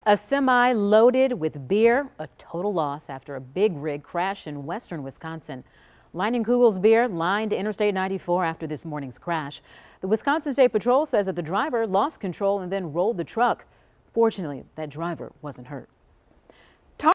A semi loaded with beer, a total loss after a big rig crash in western Wisconsin. Leinenkugel's beer lined Interstate 94 after this morning's crash. The Wisconsin State Patrol says that the driver lost control and then rolled the truck. Fortunately, that driver wasn't hurt.